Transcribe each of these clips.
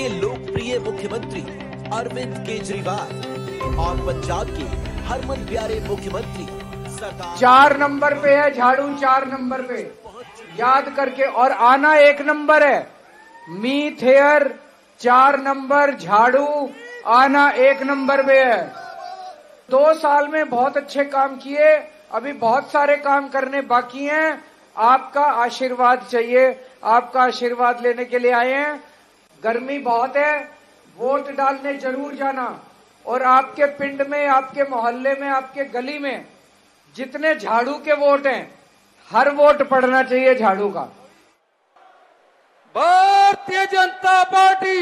के लोकप्रिय मुख्यमंत्री अरविंद केजरीवाल और पंजाब के हरमन प्यारे मुख्यमंत्री सरदार 4 नंबर पे है झाड़ू, 4 नंबर पे याद करके, और आना 1 नंबर है। मीत हेयर 4 नंबर, झाड़ू आना 1 नंबर पे है। 2 साल में बहुत अच्छे काम किए, अभी बहुत सारे काम करने बाकी हैं। आपका आशीर्वाद चाहिए, आपका आशीर्वाद लेने के लिए आए हैं। गर्मी बहुत है, वोट डालने जरूर जाना। और आपके पिंड में, आपके मोहल्ले में, आपके गली में जितने झाड़ू के वोट हैं, हर वोट पड़ना चाहिए झाड़ू का। भारतीय जनता पार्टी,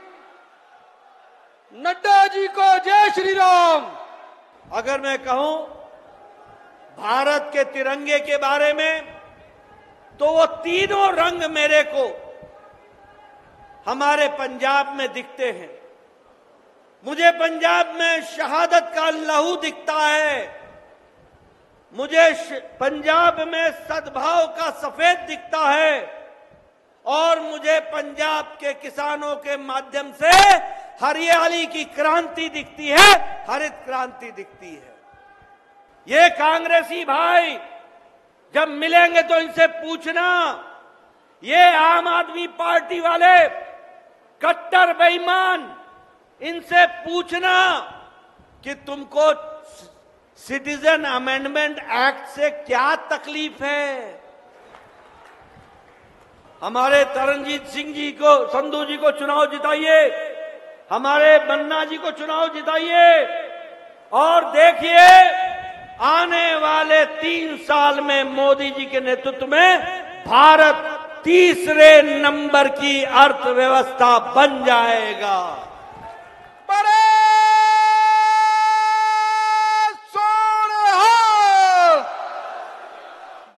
नड्डा जी को जय श्री राम। अगर मैं कहूं भारत के तिरंगे के बारे में, तो वो तीनों रंग मेरे को हमारे पंजाब में दिखते हैं। मुझे पंजाब में शहादत का लहू दिखता है, मुझे पंजाब में सद्भाव का सफेद दिखता है, और मुझे पंजाब के किसानों के माध्यम से हरियाली की क्रांति दिखती है, हरित क्रांति दिखती है। ये कांग्रेसी भाई जब मिलेंगे तो इनसे पूछना, ये आम आदमी पार्टी वाले कट्टर बेईमान, इनसे पूछना कि तुमको सिटीजन अमेंडमेंट एक्ट से क्या तकलीफ है। हमारे तरनजीत सिंह जी को, संधू जी को चुनाव जिताइए, हमारे बन्ना जी को चुनाव जिताइए, और देखिए आने वाले 3 साल में मोदी जी के नेतृत्व में भारत तीसरे नंबर की अर्थव्यवस्था बन जाएगा।